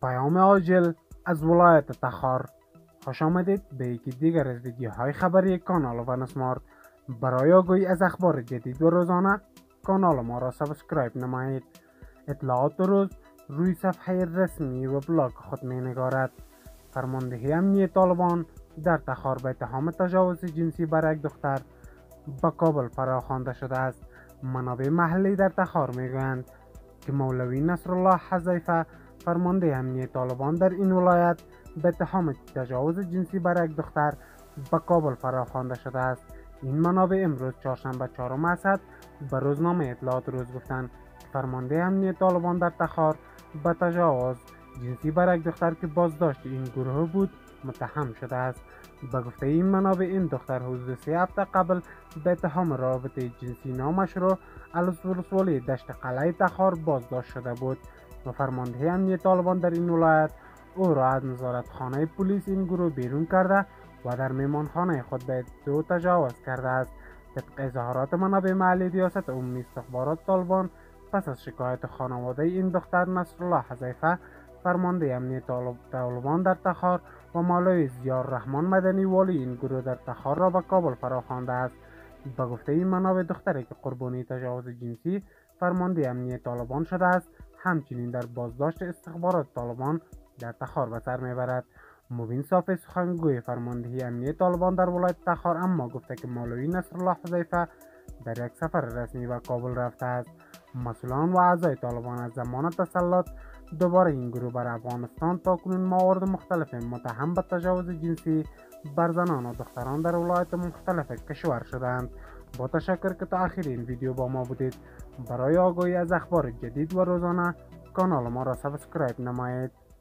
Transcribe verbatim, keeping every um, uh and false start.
پیام عاجل از ولایت تخار. خوش آمدید به یکی دیگر از ویدیوهای خبری کانال ون اسمارت. برای آگاهی از اخبار جدید و روزانه کانال ما را سابسکرایب نمایید. اطلاعات روز روی صفحه رسمی و بلاگ خود می نگارد. فرماندهی امنیتی طالبان در تخار به اتهام تجاوز جنسی بر یک دختر به کابل فراخوانده شده است. منابع محلی در تخار میگویند که مولوی نصرالله حذیفه فرمانده امنیتی طالبان در این ولایت به اتهام تجاوز جنسی بر یک دختر به کابل فراخوانده شده است. این منابع امروز چهارشنبه چهارم اسد به روزنامه اطلاعات روز گفتند که فرمانده امنیتی طالبان در تخار به تجاوز جنسی بر یک دختر که بازداشت این گروه بود متهم شده است. به گفته این منابع این دختر حدود سه هفته قبل به اتهام رابطه جنسی نامشروع از ولسوالی دشت قلعه تخار بازداشت شده بود و فرمانده امنیتی طالبان در این ولایت او را از نظارت خانه پلیس این گروه بیرون کرده و در میمانخانه خود به دو تجاوز کرده است. طبق اظهارات منابع محلی ریاست عمومی استخبارات طالبان پس از شکایت خانواده این دختر نصرالله حذیفه فرمانده امنیتی طالبان در تخار و مولوی ضیاءالرحمن مدنی والی این گروه در تخار را به کابل فراخوانده است. به گفته این منابع دختری که قربانی تجاوز جنسی فرمانده امنیتی طالبان شده است همچنین در بازداشت استخبارات طالبان در تخار به سر میبرد. مبین صافی سخنگوی فرماندهی امنیتی طالبان در ولایت تخار اما گفته که مولوی نصرالله حذیفه در یک سفر رسمی به کابل رفته است. مسئولان و اعضای طالبان از زمان تسلط دوباره این گروه بر افغانستان تا کنون موارد مختلف متهم به تجاوز جنسی بر زنان و دختران در ولایت مختلف کشور شدند. با تشکر که تا آخر این ویدیو با ما بودید. برای آگاهی از اخبار جدید و روزانه کانال ما را سابسکرایب نمایید.